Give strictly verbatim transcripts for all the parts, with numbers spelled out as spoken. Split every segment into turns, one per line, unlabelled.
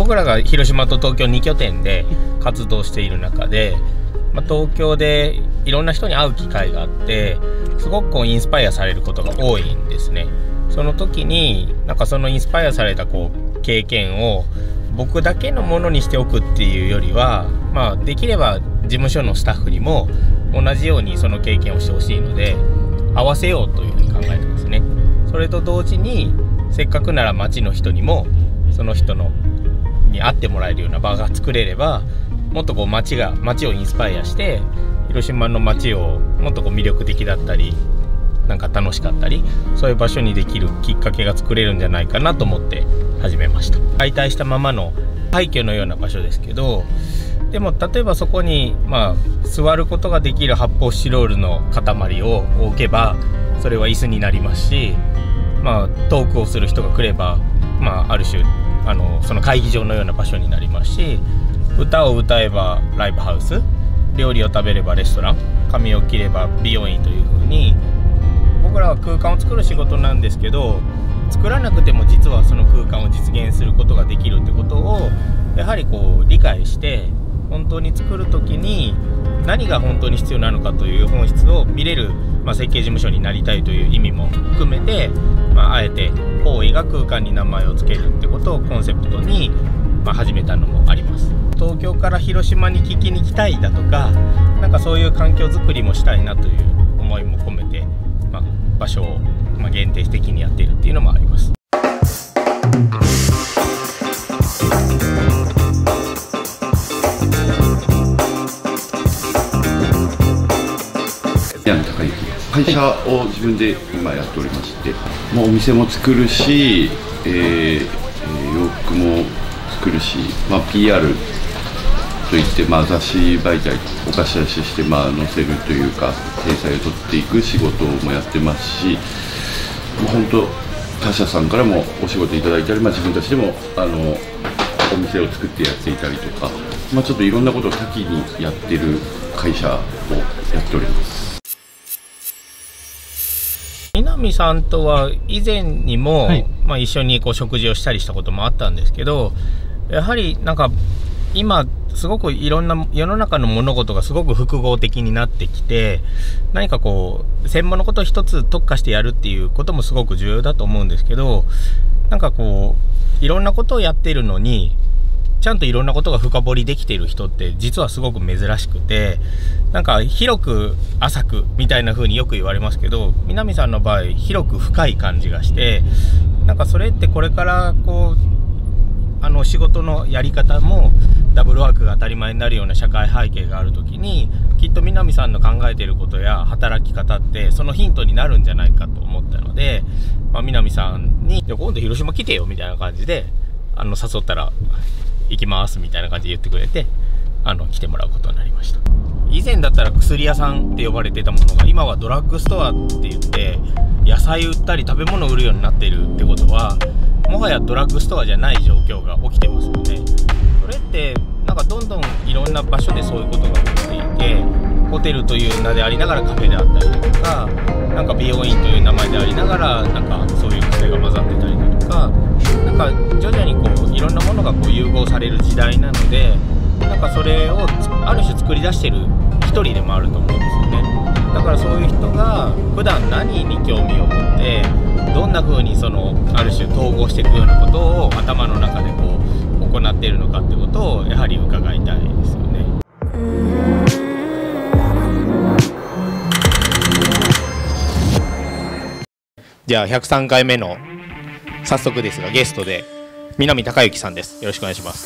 僕らが広島と東京に拠点で活動している中で、まあ、東京でいろんな人に会う機会があって、すごくこうインスパイアされることが多いんですね。その時になんかそのインスパイアされたこう経験を僕だけのものにしておくっていうよりは、まあ、できれば事務所のスタッフにも同じようにその経験をしてほしいので合わせようというふうに考えてますね。それと同時にせっかくなら街の人にもその人のに会ってもらえるような場が作れれば、もっとこう街が街をインスパイアして広島の街をもっとこう魅力的だったりなんか楽しかったり、そういう場所にできるきっかけが作れるんじゃないかなと思って始めました。解体したままの廃墟のような場所ですけど、でも例えばそこにまあ座ることができる発泡スチロールの塊を置けばそれは椅子になりますし、まあトークをする人が来れば、まあある種あのその会議場のような場所になりますし、歌を歌えばライブハウス、料理を食べればレストラン、髪を切れば美容院という風に、僕らは空間を作る仕事なんですけど、作らなくても実はその空間を実現することができるってことをやはりこう理解して、本当に作る時に何が本当に必要なのかという本質を見れる、まあ、設計事務所になりたいという意味も含めて、まあ、あえて行為が空間に名前を付けるってことをコンセプトに、まあ、始めたのもあります。東京から広島に聞きに来たいだとか、なんかそういう環境づくりもしたいなという思いも込めて、まあ、場所を、まあ、限定的にやっているっていうのもあります。
南孝之、会社を自分で今やっておりまして、もうお店も作るし、えー、洋服も作るし、まあ、ピーアール といって、まあ、雑誌媒体お貸し出しして、まあ、載せるというか掲載を取っていく仕事もやってますし、もう本当他社さんからもお仕事いただいたり、まあ、自分たちでもあのお店を作ってやっていたりとか、まあ、ちょっといろんなことを多岐にやってる会社をやっております。
南さんとは以前にも、はい、まあ、一緒にこう食事をしたりしたこともあったんですけど、やはりなんか今すごくいろんな世の中の物事がすごく複合的になってきて、何かこう専門のことを一つ特化してやるっていうこともすごく重要だと思うんですけど、なんかこういろんなことをやっているのにちゃんといろんなことが深掘りできている人って実はすごく珍しくて、なんか広く浅くみたいな風によく言われますけど、南さんの場合広く深い感じがして、なんかそれってこれからこうあの仕事のやり方もダブルワークが当たり前になるような社会背景がある時に、きっと南さんの考えていることや働き方ってそのヒントになるんじゃないかと思ったので、まあ、南さんに今度広島来てよみたいな感じであの誘ったら行きますみたいな感じで言ってくれて、あの来てもらうことになりました。以前だったら薬屋さんって呼ばれてたものが今はドラッグストアって言って野菜売ったり食べ物売るようになっているってことは、もはやドラッグストアじゃない状況が起きてますよね。それってなんかどんどんいろんな場所でそういうことが起きていて、ホテルという名でありながらカフェであったりだとか、なんか美容院という名前でありながらなんかそういう癖が混ざってたりだとか、なんか徐々にこういろんなものがこう融合される時代なので、なんかそれをある種作り出してる一人でもあると思うんですよね。だからそういう人が普段何に興味を持ってどんな風にそのある種統合していくようなことを頭の中でこう行っているのかってことをやはり伺いたいですよね。じゃあひゃくさんかいめの早速ですがゲストで南孝之さんです。よろしくお願いします。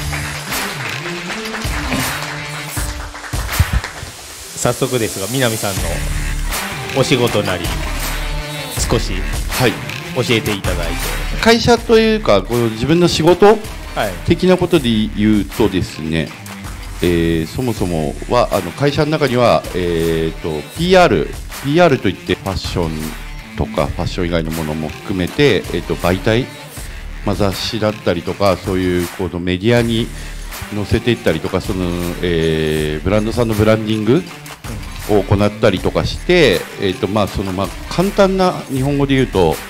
早速ですが南さんのお仕事なり少し教えていただいて、
はい、会社というかこの自分の仕事的なことで言うとですね、えー、そもそもはあの会社の中には、えー、と ピーアール ピーアール といってファッションとかファッション以外のものも含めて、えー、と媒体、まあ、雑誌だったりとかそういうこのメディアに載せていったりとか、その、えー、ブランドさんのブランディングを行ったりとかして、えーとまあそのまあ、簡単な日本語で言うと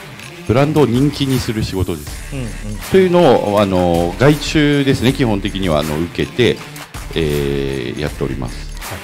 ブランドを人気にする仕事です、
うんうん、
というのをあの外注ですね基本的にはあの受けて、えー、やっております、はい、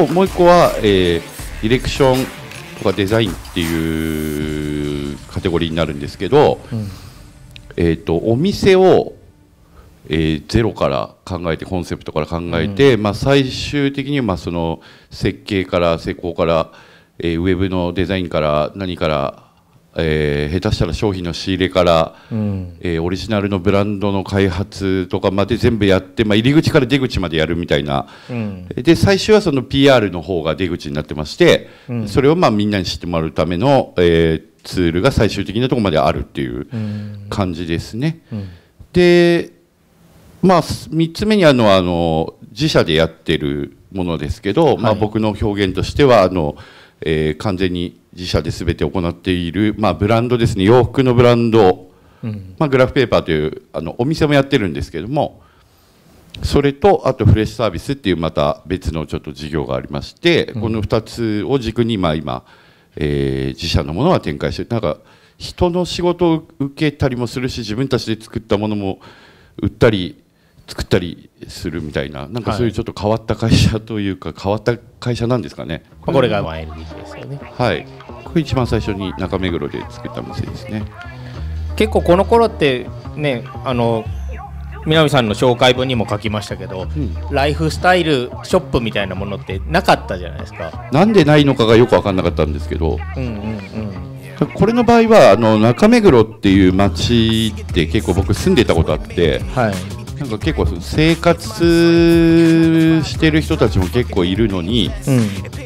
ともう一個は、えー、ディレクションとかデザインっていうカテゴリーになるんですけど、うんえー、とお店を、えー、ゼロから考えてコンセプトから考えて、うんまあ、最終的にまあその設計から施工から、えー、ウェブのデザインから何からえー、下手したら商品の仕入れから、うんえー、オリジナルのブランドの開発とかまで全部やって、まあ、入り口から出口までやるみたいな、うん、で最終はその ピーアール の方が出口になってまして、うん、それをまあみんなに知ってもらうための、えー、ツールが最終的なところまであるっていう感じですね、うんうん、で、まあ、みっつめにあるのはあの自社でやってるものですけど、はいまあ、僕の表現としてはあの、えー、完全に自社で全て行っている、まあ、ブランドですね洋服のブランド、うんまあ、グラフペーパーというあのお店もやってるんですけどもそれとあとフレッシュサービスっていうまた別のちょっと事業がありまして、うん、このふたつを軸にまあ今、えー、自社のものは展開してなんか人の仕事を受けたりもするし自分たちで作ったものも売ったり作ったりするみたいななんかそういうちょっと変わった会社というか変わった会社なんですかね。
これが ワンエルディー ですよね。
はい。これ一番最初に中目黒で作った店ですね。
結構この頃ってねあの南さんの紹介文にも書きましたけど、うん、ライフスタイルショップみたいなものってなかったじゃないですか。
なんでないのかがよく分かんなかったんですけど、うんうんうん、これの場合はあの中目黒っていう街って結構僕住んでたことあって、はいなんか結構生活してる人たちも結構いるのに、うん、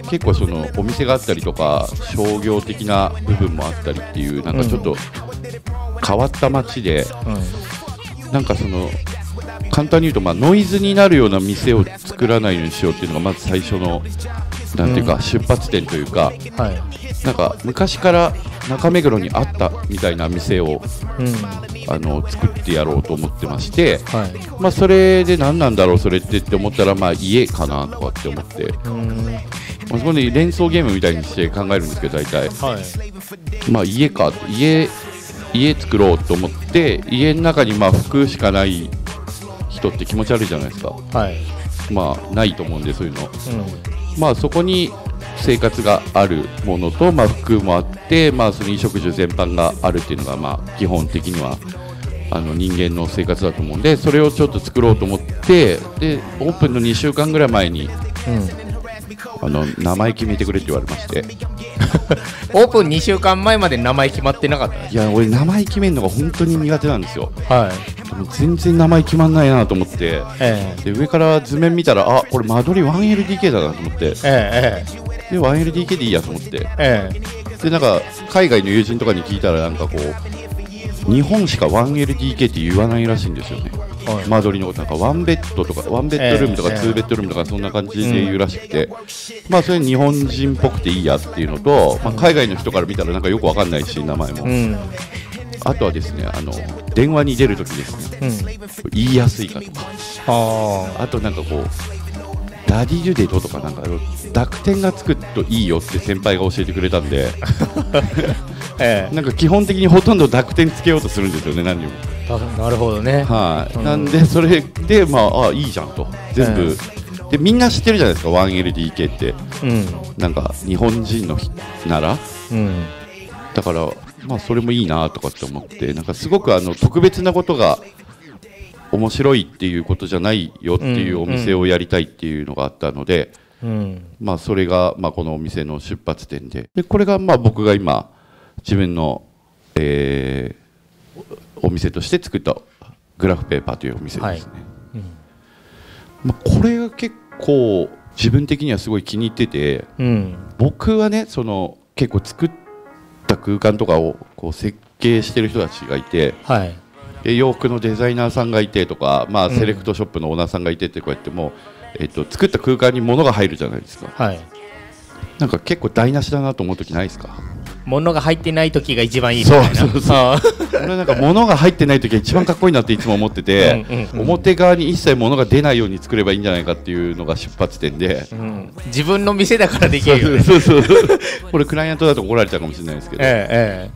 結構そのお店があったりとか商業的な部分もあったりっていうなんかちょっと変わった街で、うん、なんかその簡単に言うとまあノイズになるような店を作らないようにしようっていうのがまず最初のなんていうか出発点というか、うんはい、なんか昔から中目黒にあったみたいな店を、うん、あの作ってやろうと思ってまして、はいまあ、それで何なんだろうそれってって思ったらまあ家かなとかって思って、うんまあ、そこで連想ゲームみたいにして考えるんですけど大体、はい、まあ家か家家作ろうと思って家の中にまあ服しかない人って気持ち悪いじゃないですか、はい、まあないと思うんでそういうの、うん、まあそこに生活があるものと、まあ、服もあって、まあ、その衣食住全般があるっていうのが、まあ、基本的にはあの人間の生活だと思うんでそれをちょっと作ろうと思ってでオープンのにしゅうかんぐらい前に、うん、あの名前決めてくれって言われまして
オープンにしゅうかんまえまで名前決まってなかったんですか？
いや俺名前決めるのが本当に苦手なんですよ、はい、でも全然名前決まんないなと思って、ええ、で上から図面見たらあこれ間取り ワンエルディーケー だなと思って、ええで ワンエルディーケー でいいやと思って、ええ、でなんか海外の友人とかに聞いたらなんかこう日本しか ワンエルディーケー って言わないらしいんですよね、はい、間取りのことなんかワンベッドとかワンベッドルームとかツーベッドルームとかそんな感じで言うらしくて、うん、まあそれ日本人っぽくていいやっていうのと、まあ、海外の人から見たらなんかよくわかんないし名前も、うん、あとはですねあの電話に出るときですね、うん、言いやすいかとか あ, あとなんかこうダディデュデドとかなんか濁点がつくといいよって先輩が教えてくれたんで、ええ、なんか基本的にほとんど濁点つけようとするんですよね何にも。
なるほどね、
はいうん、なんでそれでまああいいじゃんと全部、ええ、でみんな知ってるじゃないですか ワンエルディーケー って、うん、なんか日本人のなら、うん、だからまあそれもいいなとかって思ってなんかすごくあの特別なことが面白いっていうことじゃないよっていうお店をやりたいっていうのがあったので、うん、まあそれがまあこのお店の出発点で、でこれがまあ僕が今自分の、えー、お店として作ったグラフペーパーというお店ですね、はいうんまあ、これが結構自分的にはすごい気に入ってて、うん、僕はねその結構作った空間とかをこう設計してる人たちがいて、はい洋服のデザイナーさんがいてとか、まあ、セレクトショップのオーナーさんがいてってこうやってもう、えっと、作った空間に物が入るじゃないですか、はい、なんか結構台無しだなと思う時ないですか？
物が入ってない時が一番いいみたいな。そうそうそう
俺なんか物が入ってない時が一番かっこいいなっていつも思っててうんうん、うん、表側に一切物が出ないように作ればいいんじゃないかっていうのが出発点で、うん、
自分の店だからできるよね
そうそうそうこれクライアントだと怒られちゃうかもしれないですけど、ええええ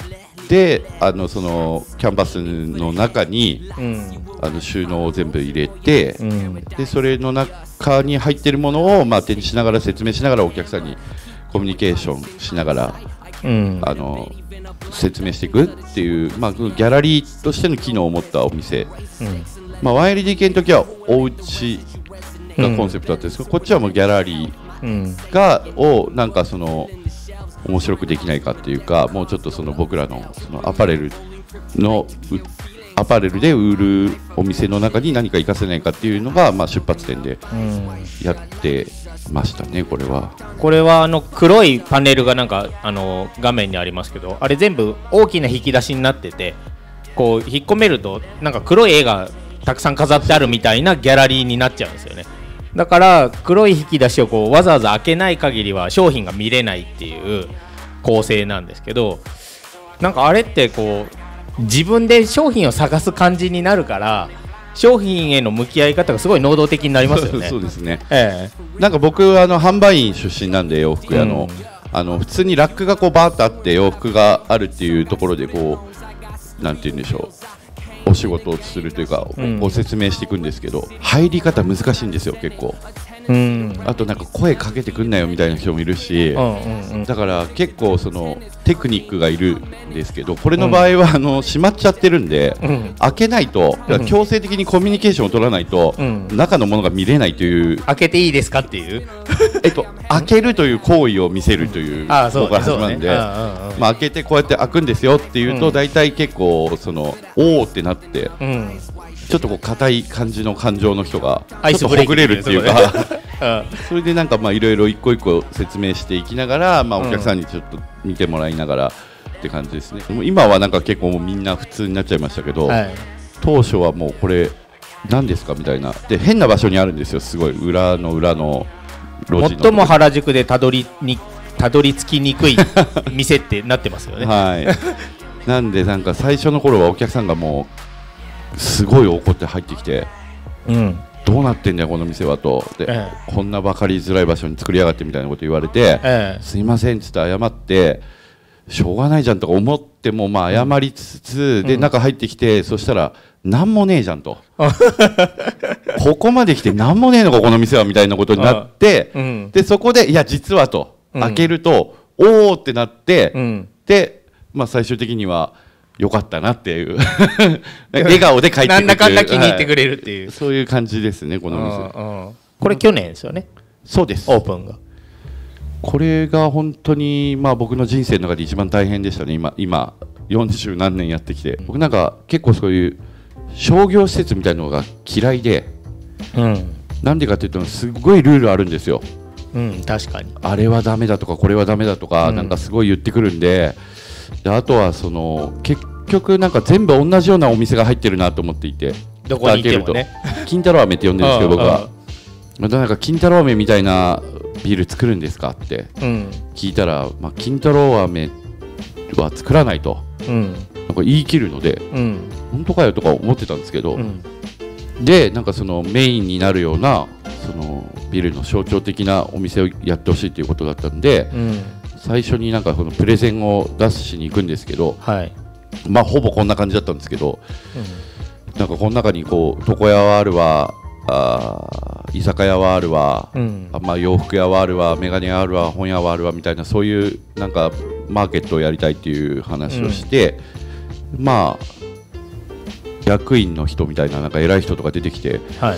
であのそのキャンバスの中に、
うん、
あの収納を全部入れて、
うん、
でそれの中に入っているものを、まあ、展示しながら説明しながらお客さんにコミュニケーションしながら、うん、あの説明していくっていう、まあ、ギャラリーとしての機能を持ったお店、うんまあ、ワンエルディーケー の時はお家がコンセプトだったんですけど、うん、こっちはもうギャラリーが、うん、をなんかその面白くできないかっていうか、もうちょっとその僕らのそのアパレルのアパレルで売るお店の中に何か活かせないかっていうのが、まあ、出発点でやってましたね。これは
これはあの黒いパネルがなんかあの画面にありますけど、あれ全部大きな引き出しになってて、こう引っ込めるとなんか黒い絵がたくさん飾ってあるみたいなギャラリーになっちゃうんですよね。だから黒い引き出しをこうわざわざ開けない限りは商品が見れないっていう構成なんですけど、なんかあれってこう自分で商品を探す感じになるから、商品への向き合い方がすごい能動的になりますよね。
そうですね、ええ、なんか僕あの販売員出身なんで、洋服屋の、うん、あの普通にラックがこうバーッとあって洋服があるっていうところでこうなんて言うんでしょう、お仕事をするというか、うん、ご説明していくんですけど、入り方難しいんですよ結構。うん、あとなんか声かけてくんなよみたいな人もいるし、うんうんうん、だから結構そのテクニックがいるんですけど、これの場合はあの閉まっちゃってるんで、うん、開けないと、うん、強制的にコミュニケーションを取らないと、うん、中のものが見れないという。
開けていいですかっていう
えっと開けるという行為を見せるという、うん、ああそう、ね、ここから始まるんで、ねまあ、開けてこうやって開くんですよっていうと、大体、うん、結構そのおーってなって、うんちょっとこう硬い感じの感情の人がちょっとほぐれるっていうかそれでなんかまあいろいろ一個一個説明していきながら、まあお客さんにちょっと見てもらいながらって感じですね。もう今はなんか結構もうみんな普通になっちゃいましたけど、はい、当初はもうこれ何ですかみたいなで、変な場所にあるんですよ。すごい裏の裏の路地の
最も原宿でたどりにたどり着きにくい店ってなってますよね。
はいなんでなんか最初の頃はお客さんがもうすごい怒って入ってきて、うん、どうなってんだよこの店はとで、ええ、こんな分かりづらい場所に作りやがってみたいなこと言われて、ええ、すいませんっつって謝って、しょうがないじゃんとか思ってもまあ謝りつつ、うん、で中入ってきて、そしたらなんもねえじゃんとここまで来てなんもねえのかこの店はみたいなことになって、うん、でそこでいや実はと、うん、開けるとおーってなって、うん、で、まあ、最終的にはよかったなっていう笑顔で帰ってくるっていう、なんだかんだ気に入ってくれるっていう、はい、そういう感じですねこの店。
うんうん、これ去年ですよね。
そうです。
オープンが
これが本当にまあ僕の人生の中で一番大変でしたね。今今よんじゅう何年やってきて、僕なんか結構そういう商業施設みたいなのが嫌いで、うん、なんでかっていうとすごいルールあるんですよ。
うん、確かに
あれはダメだとかこれはダメだとか、うん、なんかすごい言ってくるんで、であとはその結局なんか全部同じようなお店が入ってるなと思っていて、
どこに行ってもね
金太郎飴って呼んでるんですけど僕はまたなんか金太郎飴みたいなビール作るんですかって聞いたら、まあ、金太郎飴は作らないと、うん、なんか言い切るので、うん、本当かよとか思ってたんですけど、うん、でなんかそのメインになるようなそのビールの象徴的なお店をやってほしいということだったんで、うん、最初になんかそのプレゼンを出しに行くんですけど、はい、まあほぼこんな感じだったんですけど、うん、なんかこの中にこう床屋はあるわ、あ居酒屋はあるわ、うん、あまあ、洋服屋はあるわ、メガネ屋はあるわ、本屋はあるわみたいな、そういうなんかマーケットをやりたいっていう話をして、うん、まあ役員の人みたいななんか偉い人とか出てきて、はい、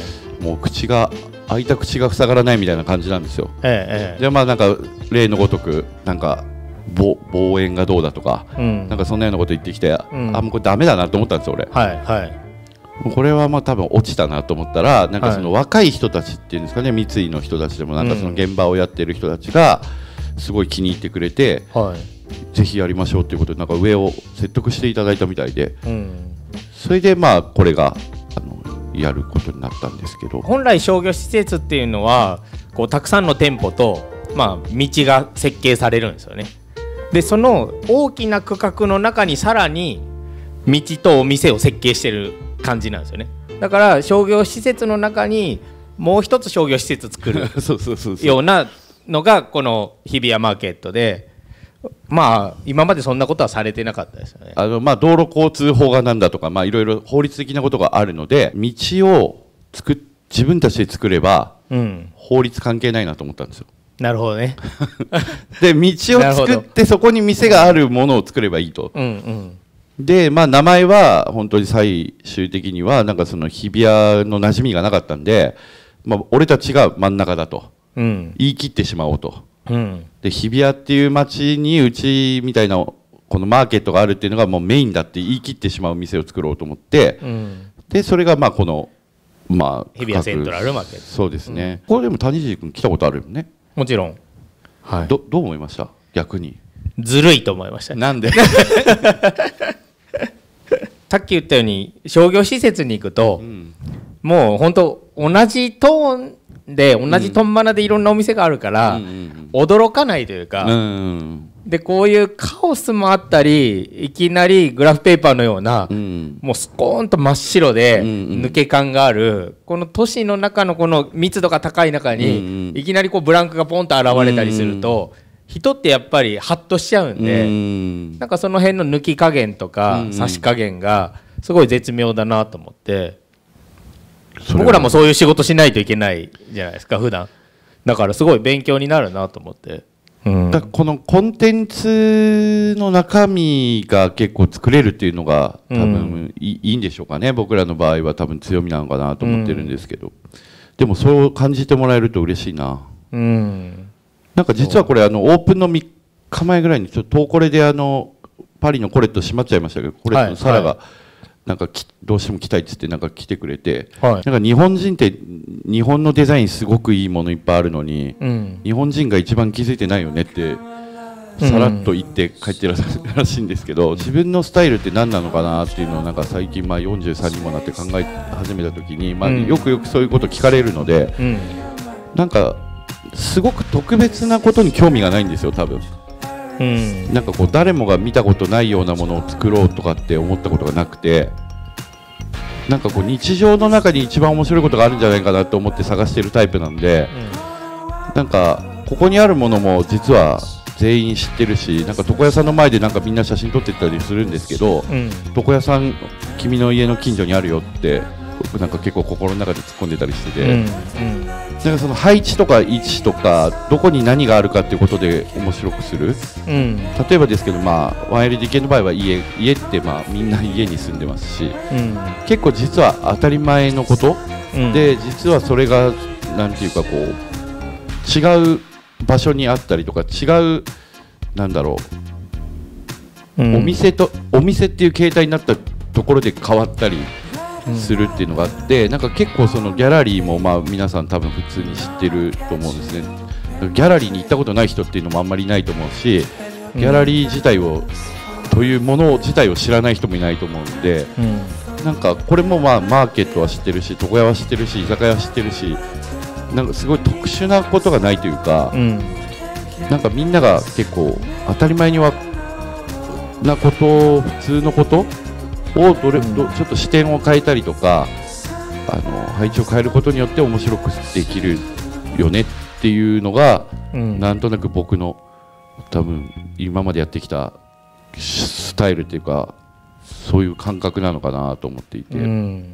もう口が開いた口が塞がらないみたいな感じなんですよ。ええ、でまあなんか例のごとくなんか望遠がどうだとか、うん、なんかそんなようなこと言ってきて、うん、あもうこれダメだなと思ったんですよ俺。はいはい、これはまあ多分落ちたなと思ったら、なんかその若い人たちっていうんですかね、三井の人たちでもなんかその現場をやってる人たちがすごい気に入ってくれて、はい、ぜひやりましょうっていうことでなんか上を説得していただいたみたいで、うん、それでまあこれがあのやることになったんですけど、
本来商業施設っていうのはこうたくさんの店舗と、まあ、道が設計されるんですよね。でその大きな区画の中にさらに道とお店を設計してる感じなんですよね。だから商業施設の中にもう一つ商業施設作るようなのがこの日比谷マーケットで、 まあ今までそんなことはされてなかったですよね。
あのまあ道路交通法がなんだとか、まあいろいろ法律的なことがあるので、道を作っ自分たちで作れば、うん、法律関係ないなと思ったんですよ。
なるほどね。
で道を作ってそこに店があるものを作ればいいと。うんうんで、まあ、名前は本当に最終的にはなんかその日比谷の馴染みがなかったんで、まあ、俺たちが真ん中だと、うん、言い切ってしまおうと、うん、で日比谷っていう街にうちみたいなこのマーケットがあるっていうのがもうメインだって言い切ってしまう店を作ろうと思って、うん、でそれがまあこの、まあ、
日比谷セントラルマーケット。
そうですね、うん、これでも谷尻君来たことあるよね。
もちろん、
はい、ど, どう思いました？逆に
ずるいと思いました、ね、
なんで
さっき言ったように商業施設に行くと、うん、もう本当同じトーンで同じトンマナでいろんなお店があるから、うん、驚かないというか、うん、でこういうカオスもあったりいきなりグラフペーパーのような、うん、もうスコーンと真っ白で抜け感がある、うんうん、この都市の中のこの密度が高い中に、うんうん、いきなりこうブランクがポンと現れたりすると、うんうん人ってやっぱりハッとしちゃうんで、うん、なんかその辺の抜き加減とか差し加減がすごい絶妙だなと思って、僕らもそういう仕事しないといけないじゃないですか普段。だからすごい勉強になるなと思って、うん、
だからこのコンテンツの中身が結構作れるっていうのが多分いい、うん、いいんでしょうかね。僕らの場合は多分強みなのかなと思ってるんですけど、うん、でもそう感じてもらえると嬉しいな。うんなんか実はこれあのオープンのみっかまえぐらいにちょっと東コレであのパリのコレット閉まっちゃいましたけど、コレットのサラがなんかどうしても来たいっつってなんか来てくれて、なんか日本人って日本のデザインすごくいいものいっぱいあるのに、日本人が一番気づいてないよねってさらっと言って帰ってらっしいんですけど、自分のスタイルって何なのかなっていうのをなんか最近まあよんじゅうさんにもなって考え始めた時に、まあよくよくそういうこと聞かれるので、なんかすごく特別なことに興味がないんですよ多分、うん、なんかこう誰もが見たことないようなものを作ろうとかって思ったことがなくて、なんかこう日常の中に一番面白いことがあるんじゃないかなと思って探してるタイプなんで、うん、なんかここにあるものも実は全員知ってるし、なんか床屋さんの前でなんかみんな写真撮ってったりするんですけど、うん、床屋さん君の家の近所にあるよって僕なんか結構心の中で突っ込んでたりしてて、うんうん、なんかその配置とか位置とかどこに何があるかっていうことで面白くする、うん、例えばですけど、まあ、ワンエルディーケー の場合は 家, 家ってまあみんな家に住んでますし、うん、結構実は当たり前のこと、うん、で実はそれがなんていうかこう違う場所にあったりとか違うなんだろう、うん、お店とお店っていう形態になったところで変わったりするっていうのがあって、なんか結構そのギャラリーもまあ皆さん多分普通に知ってると思うんですね。ギャラリーに行ったことない人っていうのもあんまりいないと思うし、ギャラリー自体をというもの自体を知らない人もいないと思うので、うん、なんかこれもまあマーケットは知ってるし床屋は知ってるし居酒屋は知ってるし、なんかすごい特殊なことがないというか、うん、なんかみんなが結構当たり前にはなこと普通のことをどれどちょっと視点を変えたりとかあの配置を変えることによって面白くできるよねっていうのが、うん、なんとなく僕の多分今までやってきたスタイルっていうかそういう感覚なのかなと思っていて、うん、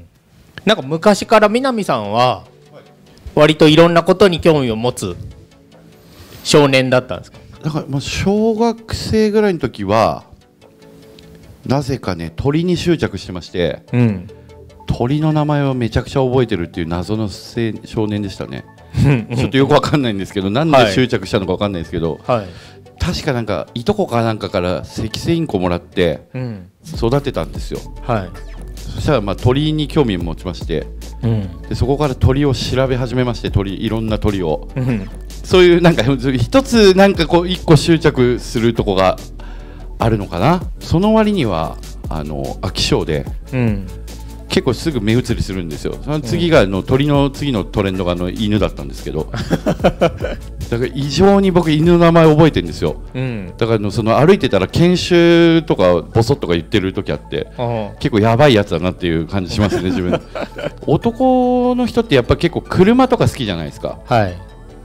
なんか昔から南さんは割といろんなことに興味を持つ少年だったんですか？
だからまあ小学生ぐらいの時はなぜかね鳥に執着してまして、うん、鳥の名前をめちゃくちゃ覚えてるっていう謎の少年でしたねちょっとよくわかんないんですけどなんで執着したのかわかんないですけど、はい、確かなんかいとこかなんかからセキセイインコもらって育てたんですよ、はい、そしたらまあ鳥に興味を持ちまして、うん、でそこから鳥を調べ始めまして鳥いろんな鳥を、うん、そういうなんか一つなんかこう一個執着するとこがあるのかな。その割にはあの飽き性で、うん、結構すぐ目移りするんですよ。その次がの、うん、鳥の次のトレンドがあの犬だったんですけどだから異常に僕犬の名前覚えてるんですよ、うん、だからのその歩いてたら研修とかボソッとか言ってる時あって結構やばいやつだなっていう感じしますね自分男の人ってやっぱ結構車とか好きじゃないですか、はい、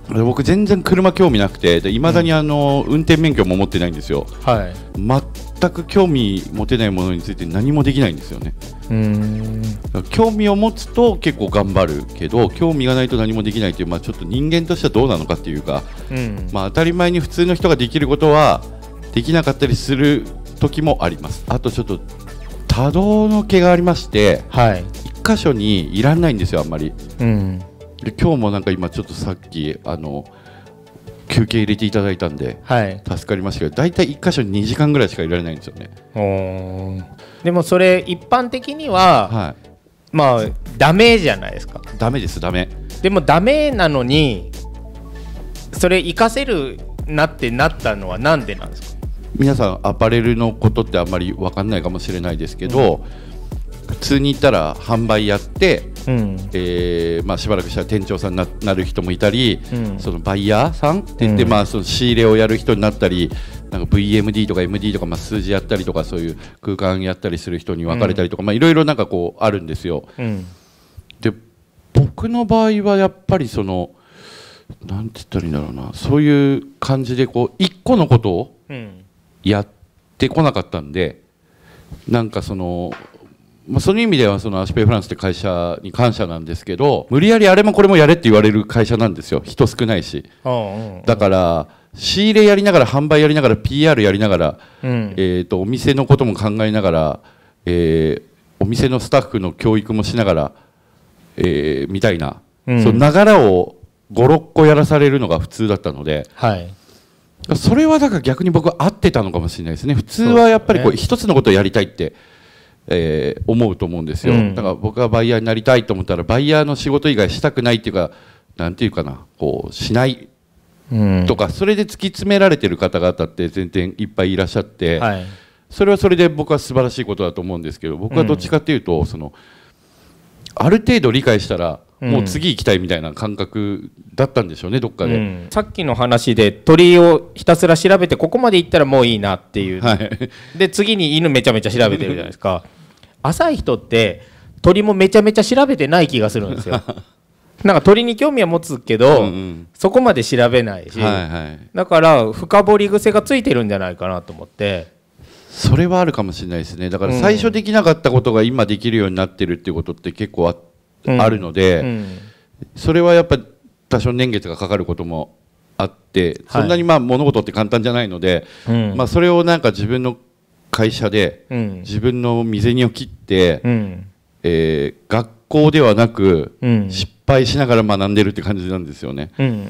僕全然車興味なくて、いまだにあの、うん、運転免許も持ってないんですよ、はい、全く興味持てないものについて何もできないんですよね。うーん、興味を持つと結構頑張るけど、興味がないと何もできないという、まあ、ちょっと人間としてはどうなのかっていうか、うんまあ、当たり前に普通の人ができることはできなかったりする時もあります。あとちょっと多動の毛がありまして、はい、一箇所にいらんないんですよあんまり、うん、で今日もなんか今ちょっとさっきあの休憩入れていただいたんで、はい、助かりましたけど、だいたい一箇所ににじかんぐらいしかいられないんですよね。
おでもそれ一般的には、はい、まあダメじゃないですか。
ダメですダメ。
でもダメなのにそれ活かせるなってなったのはなんでなんですか。
皆さんアパレルのことってあんまり分かんないかもしれないですけど、うん、普通に言ったら販売やって、うんえーまあ、しばらくしたら店長さんに な, なる人もいたり、うん、そのバイヤーさんって言って、うんまあ、その仕入れをやる人になったり、なんか ブイエムディー とか エムディー とか、まあ、数字やったりとか、そういう空間やったりする人に分かれたりとか、いろいろなんかこうあるんですよ、うん、で僕の場合はやっぱりそのなんて言ったらいいんだろうな、そういう感じでこう一個のことをやってこなかったんで、なんかその、まあ、その意味ではそのアシペイフランスって会社に感謝なんですけど、無理やりあれもこれもやれって言われる会社なんですよ。人少ないし、だから仕入れやりながら販売やりながら ピーアール やりながら、うん、えーとお店のことも考えながら、えー、お店のスタッフの教育もしながら、えー、みたいな、うん、そのながらをごろっこやらされるのが普通だったので、はい、それはだから逆に僕は合ってたのかもしれないですね。普通はやっぱりこう一つのことをやりたいって、えー、思うと思うんですよ、うん、だから僕がバイヤーになりたいと思ったらバイヤーの仕事以外したくないっていうか、なんていうかな、こうしないとか、うん、それで突き詰められてる方々って全然いっぱいいらっしゃって、はい、それはそれで僕は素晴らしいことだと思うんですけど、僕はどっちかっていうと、うん、そのある程度理解したらもう次行きたいみたいな感覚だったんでしょうね、どっかで、うん、
さっきの話で鳥をひたすら調べてここまで行ったらもういいなっていう、はい、で次に犬めちゃめちゃ調べてるじゃないですか浅い人って鳥もめちゃめちゃ調べてない気がするんですよなんか鳥に興味は持つけど、うんうん、そこまで調べないし、はいはい、だから深掘り癖がついてるんじゃないかなと思って。
それはあるかもしれないですね。だから最初できなかったことが今できるようになってるっていうことって結構 あ,、うん、あるので、うん、それはやっぱ多少年月がかかることもあって、そんなにまあ物事って簡単じゃないので、はい、まあ、それをなんか自分の会社で自分の身銭を切って、うん、えー、学校ではなく失敗しながら学んでるって感じなんですよね、うんうん、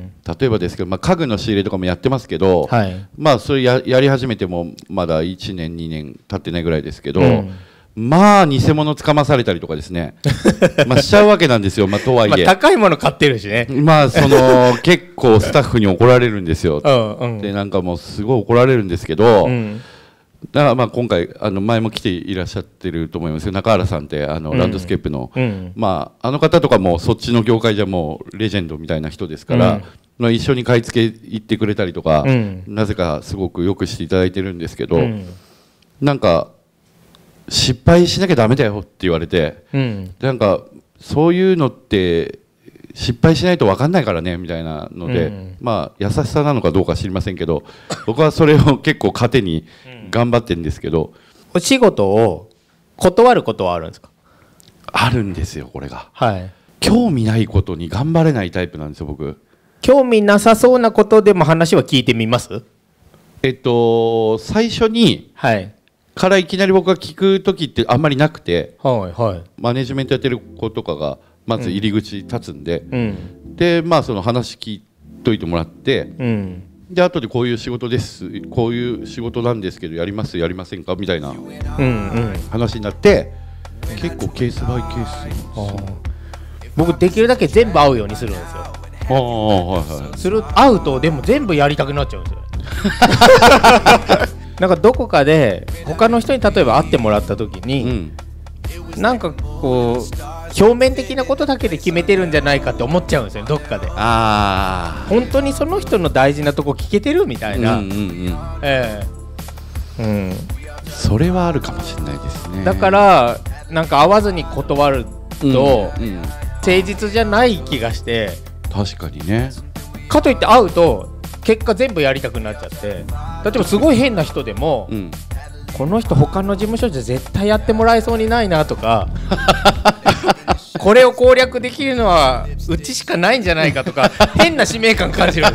例えばですけど、まあ、家具の仕入れとかもやってますけど、はい、まあそれ や, やり始めてもまだいちねんにねん経ってないぐらいですけど、うん、まあ偽物つかまされたりとかですねまあしちゃうわけなんですよ、まあ、とはいえ、
まあ、高いもの買ってるしね、
まあその結構スタッフに怒られるんですようん、でなんかもうすごい怒られるんですけど、うん、だからまあ今回あの前も来ていらっしゃってると思いますけど、中原さんってあのランドスケープの、うん、まあ、あの方とかもそっちの業界じゃもうレジェンドみたいな人ですから、うん、まあ、一緒に買い付け行ってくれたりとか、うん、なぜかすごくよくしていただいてるんですけど、うん、なんか失敗しなきゃダメだよって言われて、うん、なんかそういうのって失敗しないと分かんないからねみたいなので、うん、まあ優しさなのかどうか知りませんけど僕はそれを結構糧に頑張ってるんですけど、
お仕事を断ることはあるんですか？
あるんですよ、これが、はい、興味ないことに頑張れないタイプなんですよ僕。
興味なさそうなことでも話は聞いてみます？
えっと最初に、はい、からいきなり僕が聞く時ってあんまりなくて、はいはい、マネジメントやってる子とかがまず入り口立つんで、うん、でまあその話聞いといてもらって、うん、で後でこういう仕事です、こういう仕事なんですけどやりますやりませんかみたいな話になって、うんうん、結構ケースバイケース。
僕できるだけ全部会うようにするんですよ。あ、はいはい、する会うとでも全部やりたくなっちゃうんですよなんかどこかで他の人に例えば会ってもらった時に、うん、なんかこう表面的なことだけで決めてるんじゃないかって思っちゃうんですよ、どっかで。あ、本当にその人の大事なとこ聞けてるみたいな、うんうんうん、えーうん、
それはあるかもしれないですね。
だからなんか会わずに断ると、うんうん、誠実じゃない気がして。
確かにね。
かといって会うと結果全部やりたくなっちゃって、例えばすごい変な人でも、うん、この人他の事務所じゃ絶対やってもらえそうにないなとかこれを攻略できるのはうちしかないんじゃないかとか変な使命感感じる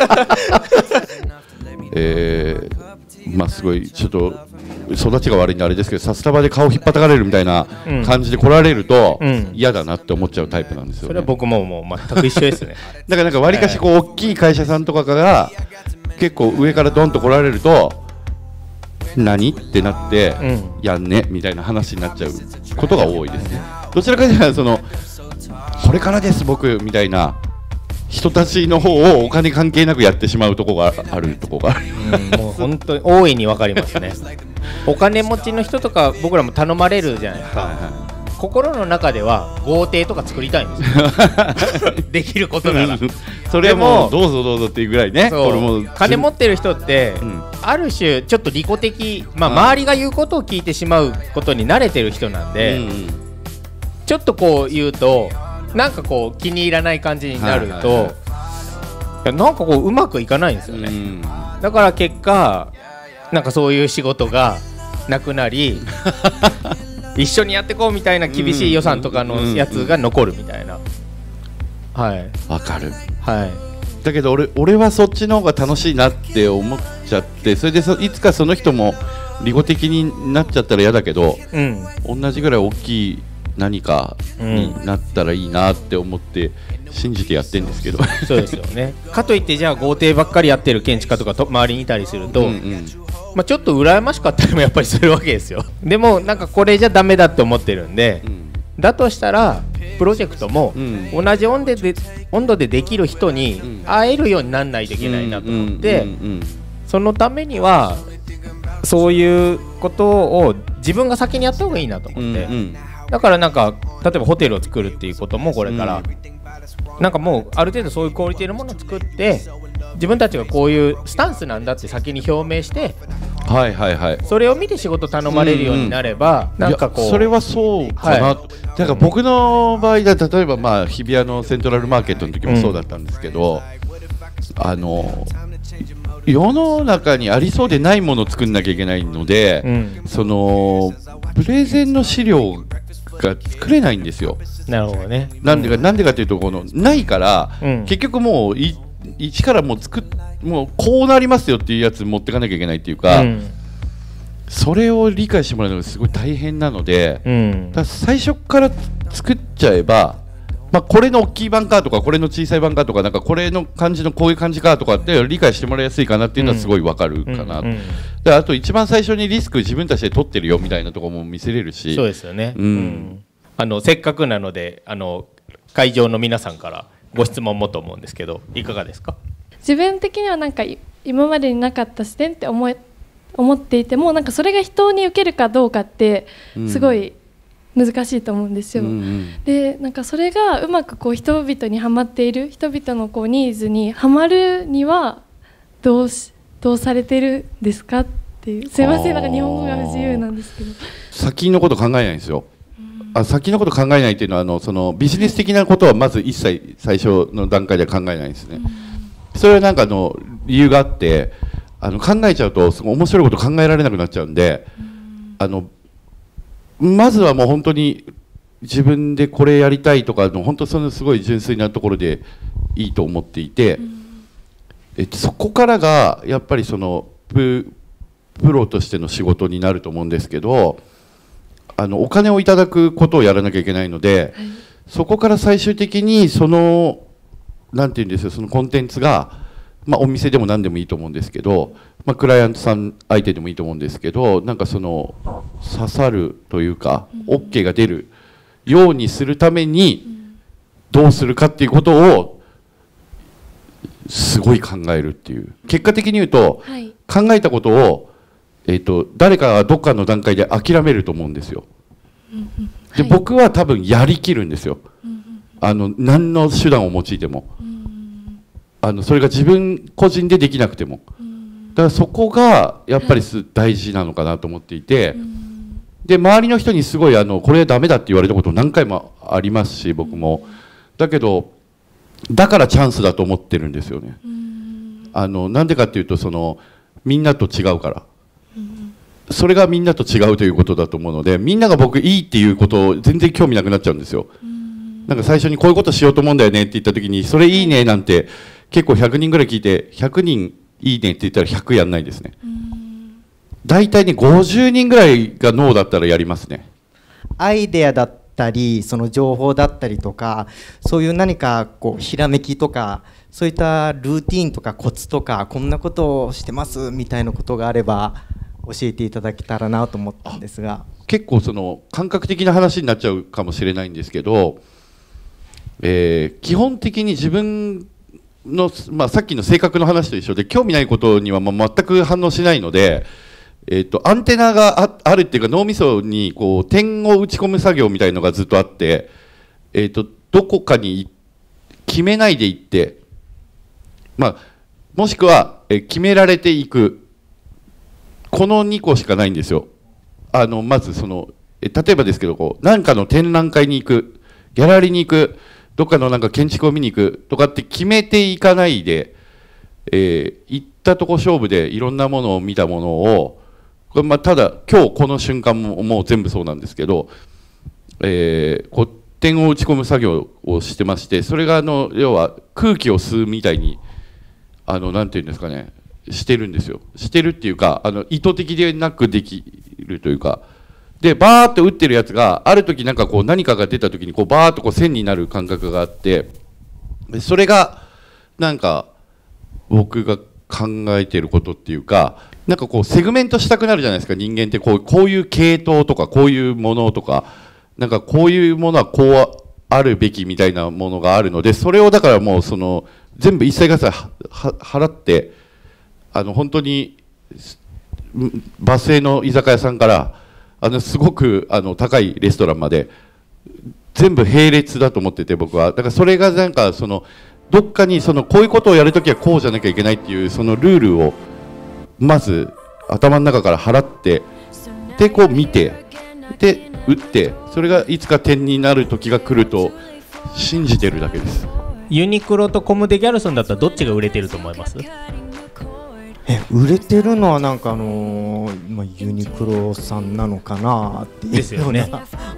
えー、まあすごいちょっと育ちが悪いんであれですけど、サスタバで顔引っ叩かれるみたいな感じで来られると嫌だなって思っちゃうタイプなんですよね。
それは僕ももう全く一緒ですね
だからなんかわりかしこう大きい会社さんとかが結構上からドンと来られると何ってなって、うん、やんねみたいな話になっちゃうことが多いですね。どちらかというとそのこれからです僕みたいな人たちの方をお金関係なくやってしまうとこがあるとこがある、
うん、もう本当に大いに分かりますねお金持ちの人とか僕らも頼まれるじゃないですか、はいはい、心の中では豪邸とか作りたいんですよできることなら
それもどうぞどうぞっていうぐらいね。これも
金持ってる人って、うん、ある種ちょっと利己的、まあ、周りが言うことを聞いてしまうことに慣れてる人なんで、うん、ちょっとこう言うとなんかこう気に入らない感じになると、はいはいはい、いやなんかこううまくいかないんですよね、うん、だから結果なんかそういう仕事がなくなり一緒にやってこうみたいな厳しい予算とかのやつが残るみたいな、はい、
わかる、
はい、
だけど 俺, 俺はそっちの方が楽しいなって思っちゃって、それでそいつかその人も利己的になっちゃったら嫌だけど、うん、同じぐらい大きい何かになったらいいなって思って信じてやってるんですけど、うん、
そうですよね。かといってじゃあ豪邸ばっかりやってる建築家とかと周りにいたりすると、うんうん、まあ、ちょっと羨ましかったりもやっぱりするわけですよ。でもなんかこれじゃダメだって思ってるんで、うん、だとしたらプロジェクトも同じ温度で、温度でできる人に会えるようにならないといけないなと思って、そのためにはそういうことを自分が先にやった方がいいなと思って、うんうん、だからなんか例えばホテルを作るっていうこともこれから、うん、なんかもうある程度そういうクオリティのものを作って自分たちがこういうスタンスなんだって先に表明して、
はいはいはい、
それを見て仕事頼まれるようになれば、うんうん、なんかこう
それはそうかな、はい、だから僕の場合だ例えばまあ日比谷のセントラルマーケットの時もそうだったんですけど、うん、あの世の中にありそうでないものを作んなきゃいけないので、うん、そのプレゼンの資料が作れないんですよ。
なるほどね。
なんでか、うん、なんでかというとこのないから、うん、結局もうい一からもう作っもうこうなりますよっていうやつ持ってかなきゃいけないっていうか、うん、それを理解してもらうのがすごい大変なので、うん、だ最初から作っちゃえば、まあ、これの大きい版かとかこれの小さい版かとかなんかこれの感じのこういう感じかとかって理解してもらいやすいかなっていうのはすごい分かるかな、うんうんうん、であと一番最初にリスク自分たちで取ってるよみたいなところも見せれるし。
そうですよね、うんうん、あのせっかくなのであの会場の皆さんからご質問もと思うんですけどいかがですか。
自分的にはなんか今までになかった視点って思い思っていてもなんかそれが人に受けるかどうかってすごい難しいと思うんですよ、うんうん、でなんかそれがうまくこう人々にはまっている人々のこうニーズにはまるにはどうしどうされてるんですかっていう。すいませんなんか日本語が不自由なんですけど
先のこと考えないんですよ。あ先のこと考えないっていうのはあのそのビジネス的なことはまず一切最初の段階では考えないんですね、うん、それはなんかあの理由があってあの考えちゃうとすごい面白いこと考えられなくなっちゃうんで、うん、あのまずはもう本当に自分でこれやりたいとかの本当そのすごい純粋なところでいいと思っていて、うん、えそこからがやっぱりその プ, プロとしての仕事になると思うんですけど、あのお金をいただくことをやらなきゃいけないので、はい、そこから最終的にそのなんていうんですよそのコンテンツが、まあ、お店でも何でもいいと思うんですけど、まあ、クライアントさん相手でもいいと思うんですけどなんかその刺さるというか、うん、OK が出るようにするためにどうするかっていうことをすごい考えるっていう結果的に言うと、はい、考えたことをえー、と誰かがどっかの段階で諦めると思うんですよ、うんうんはい、で僕は多分やりきるんですよ、うんうん、あの何の手段を用いても、うん、あのそれが自分個人でできなくても、うん、だからそこがやっぱり大事なのかなと思っていて、はい、で周りの人にすごいあのこれダメだって言われたこと何回もありますし僕も、うん、だけどだからチャンスだと思ってるんですよね。あのなんでかっていうとそのみんなと違うから、それがみんなと違うということだと思うので、みんなが僕いいっていうことを全然興味なくなっちゃうんですよ。なんか最初にこういうことしようと思うんだよねって言った時にそれいいねなんて結構ひゃくにんぐらい聞いてひゃくにんいいねって言ったらひゃくやんないですね。大体ねごじゅうにんぐらいがノーだったらやりますね。
アイデアだったりその情報だったりとかそういう何かこうひらめきとかそういったルーティーンとかコツとかこんなことをしてますみたいなことがあれば教えていただけたらなと思ったんですが。
結構その感覚的な話になっちゃうかもしれないんですけど、えー、基本的に自分の、まあ、さっきの性格の話と一緒で興味ないことにはまあ全く反応しないので、えー、とアンテナが あ, あるっていうか脳みそにこう点を打ち込む作業みたいのがずっとあって、えー、とどこかに決めないでいって、まあ、もしくは、えー、決められていくこのにこしかないんですよ。あのまずその、えー、例えばですけどこう何かの展覧会に行くギャラリーに行くどっかのなんか建築を見に行くとかって決めていかないで、えー、行ったとこ勝負でいろんなものを見たものをこれまあただ今日この瞬間ももう全部そうなんですけど、えー、こう点を打ち込む作業をしてまして、それがあの要は空気を吸うみたいにあのなんていうんですかねしてるんですよ。してるっていうかあの意図的でなくできるというか。でバーッと打ってるやつがある時なんかこう何かが出た時にこうバーッとこう線になる感覚があって、それがなんか僕が考えてることっていうか、なんかこうセグメントしたくなるじゃないですか。人間ってこうこういう系統とかこういうものとかなんかこういうものはこうあるべきみたいなものがあるので、それをだからもうその全部一切合切払ってあの本当にバス停の居酒屋さんからあのすごくあの高いレストランまで全部並列だと思ってて、僕はだからそれがなんかそのどっかにそのこういうことをやるときはこうじゃなきゃいけないっていうそのルールをまず頭の中から払ってでこう見てで打ってそれがいつか点になる時が来ると信じてるだけです。
ユニクロとコムデギャルソンだったらどっちが売れてると思います？
え売れてるのはなんかあのーまあ、ユニクロさんなのかなっていう
ですよね、
はい、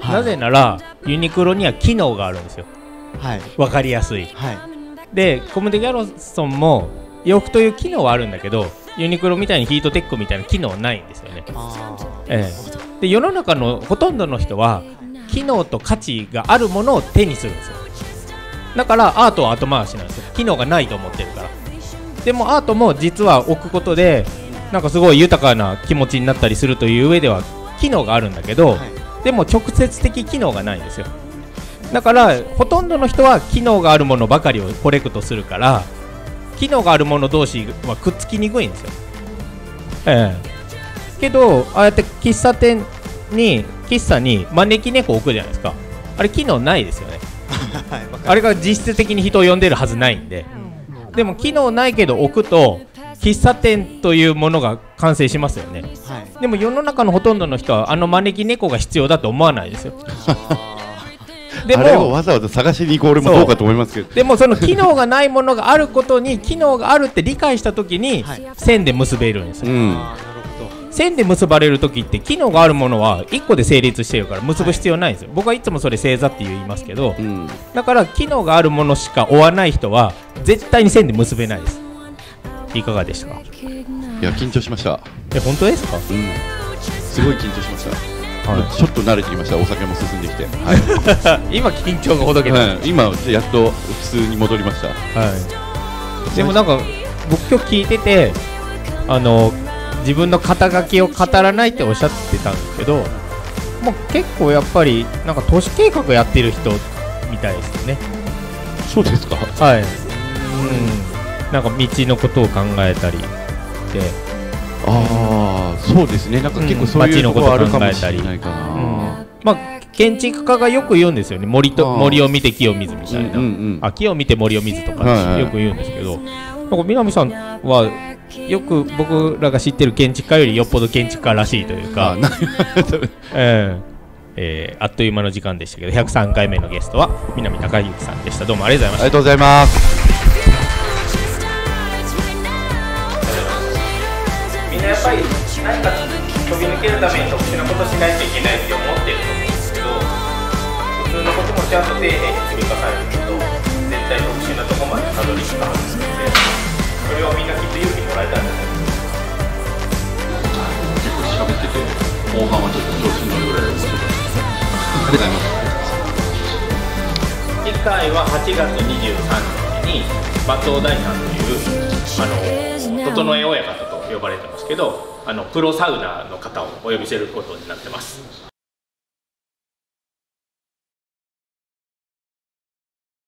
なぜならユニクロには機能があるんですよ、はい、分かりやすい、はい、でコムデギャルソンも洋服という機能はあるんだけどユニクロみたいにヒートテックみたいな機能はないんですよね。あ、ええ、で世の中のほとんどの人は機能と価値があるものを手にするんですよ。だからアートは後回しなんですよ。機能がないと思ってるから。でもアートも実は置くことでなんかすごい豊かな気持ちになったりするという上では機能があるんだけど、はい、でも直接的機能がないんですよ。だからほとんどの人は機能があるものばかりをコレクトするから機能があるもの同士はくっつきにくいんですよ、ええ、けどああやって喫茶店に喫茶に招き猫置くじゃないですか。あれ機能ないですよねあれが実質的に人を呼んでるはずないんで、うん、でも機能ないけど置くと喫茶店というものが完成しますよね、はい、でも世の中のほとんどの人はあの招き猫が必要だと思わないですよでも
あれをわざわざ探しに行こう俺もどうかと思いますけど、
でもその機能がないものがあることに機能があるって理解したときに、はい、線で結べるんですよ、うん、線で結ばれるときって機能があるものはいっこで成立してるから結ぶ必要ないんですよ、はい、僕はいつもそれ正座って言いますけど、うん、だから機能があるものしか追わない人は絶対に線で結べないです。いかがでしたか？
いや緊張しました。
え本当ですか？うん、
すごい緊張しました、はい、ちょっと慣れてきました。お酒も進んできて、は
い、今緊張がほどけた、はい、
今やっと普通に戻りました、
はい、でもなんか僕今日聞いててあの自分の肩書きを語らないっておっしゃってたんですけど、もう結構やっぱりなんか都市計画やってる人みたいですよね。
そうですか？
はい、うん、なんか道のことを考えたりで、
ああそうですね、なんか結構そういうところあるかもしれないかな、うん、ま
あ建築家がよく言うんですよね。森と森を見て木を見ずみたいな、うんうんうん、あ木を見て森を見ずとかよく言うんですけど、はいはい、なんか南さんはよく僕らが知ってる建築家よりよっぽど建築家らしいというか、えー、 えー、あっという間の時間でしたけどひゃくさんかいめのゲストは南高之さんでした。どうもありがとうございました。
ありがとうございます。
みんなやっぱり何か飛び抜けるために特殊なことしないといけないって思ってると思うんですけど、普通のこともちゃんと丁寧に積み重ねると絶対特殊なとこまでたどり着かはずなので、それをみんなきっと勇気もらえたんじゃないですか。
結構喋ってて後半はちょっと調子に乗るぐらいですけどありがとうございます。
次回ははちがつにじゅうさんにちに馬頭大さんというあの整え親方と呼ばれてますけど、あのプロサウナーの方をお呼びすることになってます。